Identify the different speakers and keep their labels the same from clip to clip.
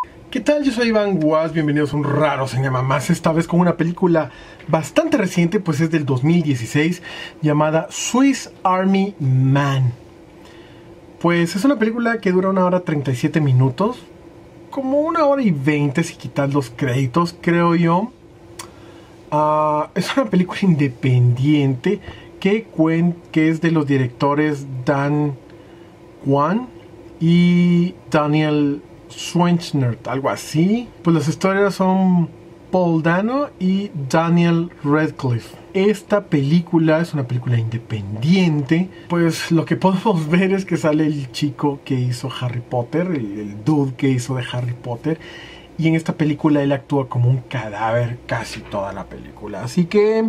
Speaker 1: ¿Qué tal? Yo soy Iván Guas, bienvenidos a un raro cinema más, esta vez con una película bastante reciente, pues es del 2016, llamada Swiss Army Man. Pues es una película que dura 1 hora 37 minutos, como 1 hora y 20 si quitas los créditos, creo yo. Es una película independiente que es de los directores Dan Kwan y Daniel Schweinstert, algo así. Pues las historias son Paul Dano y Daniel Radcliffe. Esta película es una película independiente. Pues lo que podemos ver es que sale el chico que hizo Harry Potter, el dude que hizo de Harry Potter. Y en esta película él actúa como un cadáver casi toda la película. Así que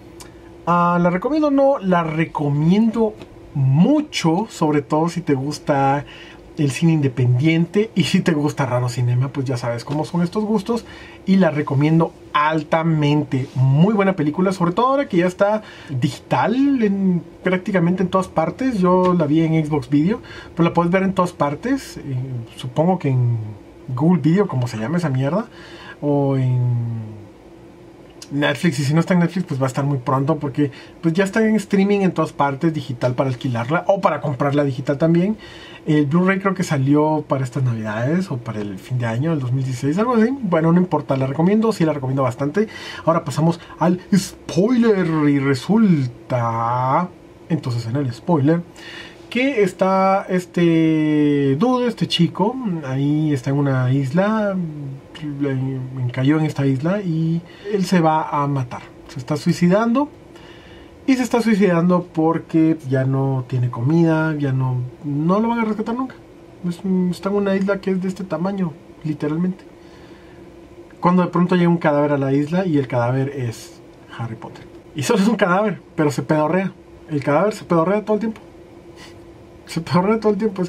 Speaker 1: la recomiendo o no, la recomiendo mucho, sobre todo si te gusta el cine independiente y si te gusta raro cinema, pues ya sabes cómo son estos gustos y la recomiendo altamente. Muy buena película, sobre todo ahora que ya está digital prácticamente en todas partes. Yo la vi en Xbox Video, pero la puedes ver en todas partes, supongo que en Google Video, como se llama esa mierda, o en Netflix, y si no está en Netflix pues va a estar muy pronto porque pues ya está en streaming en todas partes, digital para alquilarla o para comprarla digital también. El Blu-ray creo que salió para estas navidades o para el fin de año del 2016, algo así. Bueno, no importa, la recomiendo, sí la recomiendo bastante. Ahora pasamos al spoiler y resulta, entonces en el spoiler, que está este dude, este chico, ahí está en una isla, cayó en esta isla y él se va a matar. Se está suicidando y se está suicidando porque ya no tiene comida, ya no lo van a rescatar nunca. Está en una isla que es de este tamaño, literalmente. Cuando de pronto llega un cadáver a la isla y el cadáver es Harry Potter. Y solo es un cadáver, pero se pedorrea. El cadáver se pedorrea todo el tiempo. Se pedorrea todo el tiempo,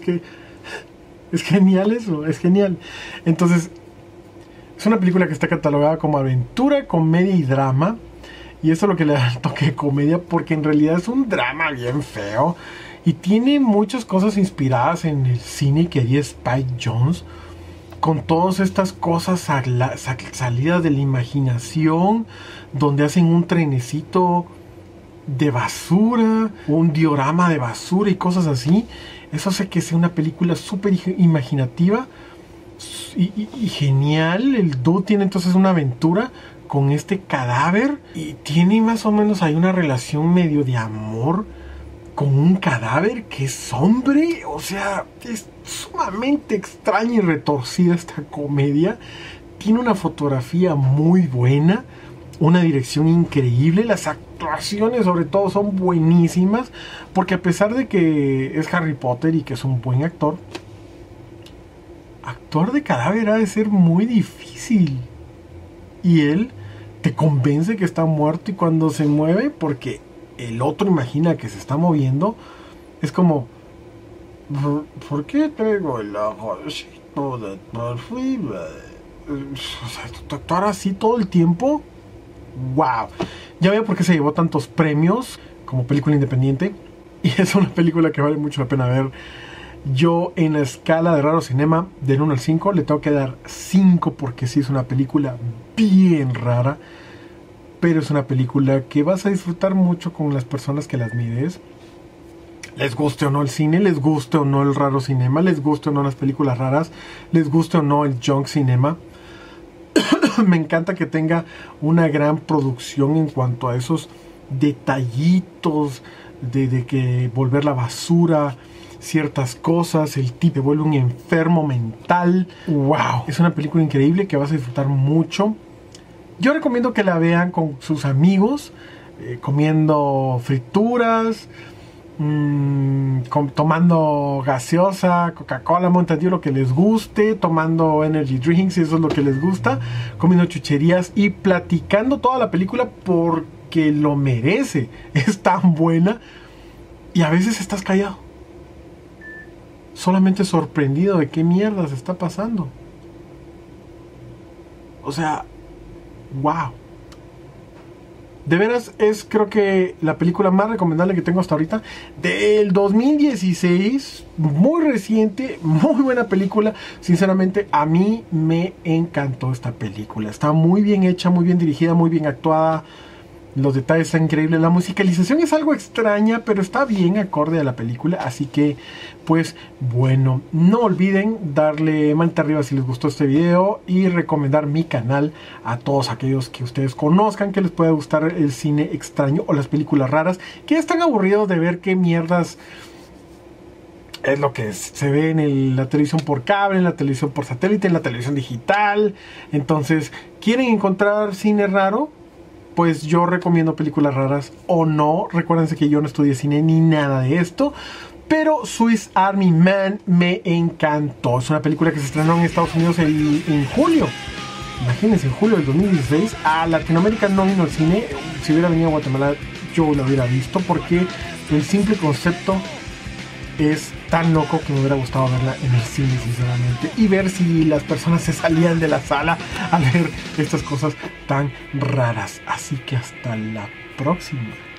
Speaker 1: es genial eso, es genial. Entonces, es una película que está catalogada como aventura, comedia y drama. Y eso es lo que le da el toque de comedia, porque en realidad es un drama bien feo. Y tiene muchas cosas inspiradas en el cine que haría Spike Jonze, con todas estas cosas salidas de la imaginación, donde hacen un trenecito de basura, un diorama de basura y cosas así. Eso hace que sea una película súper imaginativa y genial. El dude tiene entonces una aventura con este cadáver y tiene más o menos hay una relación medio de amor con un cadáver que es hombre. O sea, es sumamente extraña y retorcida esta comedia. Tiene una fotografía muy buena, una dirección increíble, las actuaciones sobre todo son buenísimas, porque a pesar de que es Harry Potter y que es un buen actor, actuar de cadáver ha de ser muy difícil. Y él te convence que está muerto y cuando se mueve, porque el otro imagina que se está moviendo, es como, ¿por qué traigo el ojito de perfil? O sea, actuar así todo el tiempo. ¡Wow! Ya veo por qué se llevó tantos premios como película independiente. Y es una película que vale mucho la pena ver. Yo en la escala de raro cinema del 1 al 5 le tengo que dar 5 porque sí es una película bien rara. Pero es una película que vas a disfrutar mucho con las personas que las mires. Les guste o no el cine, les guste o no el raro cinema, les guste o no las películas raras, les guste o no el junk cinema. Me encanta que tenga una gran producción en cuanto a esos detallitos de que volver la basura, ciertas cosas, el tipo se vuelve un enfermo mental. ¡Wow! Es una película increíble que vas a disfrutar mucho. Yo recomiendo que la vean con sus amigos, comiendo frituras, tomando gaseosa, Coca-Cola, Mountain Dew, lo que les guste, tomando energy drinks, si eso es lo que les gusta, comiendo chucherías y platicando toda la película porque lo merece. Es tan buena y a veces estás callado, solamente sorprendido de qué mierdas está pasando. O sea, wow. De veras es creo que la película más recomendable que tengo hasta ahorita. Del 2016. Muy reciente. Muy buena película. Sinceramente a mí me encantó esta película. Está muy bien hecha, muy bien dirigida, muy bien actuada. Los detalles están increíbles. La musicalización es algo extraña, pero está bien acorde a la película. Así que, pues, bueno, no olviden darle manita arriba si les gustó este video y recomendar mi canal a todos aquellos que ustedes conozcan que les pueda gustar el cine extraño o las películas raras, que están aburridos de ver qué mierdas es lo que se ve en la televisión por cable, en la televisión por satélite, en la televisión digital. Entonces, ¿quieren encontrar cine raro? Pues yo recomiendo películas raras o no. Recuérdense que yo no estudié cine ni nada de esto. Pero Swiss Army Man me encantó. Es una película que se estrenó en Estados Unidos en julio. Imagínense, en julio del 2016. A Latinoamérica no vino al cine. Si hubiera venido a Guatemala yo lo hubiera visto. Porque el simple concepto es tan loco que me hubiera gustado verla en el cine, sinceramente, y ver si las personas se salían de la sala a ver estas cosas tan raras. Así que hasta la próxima.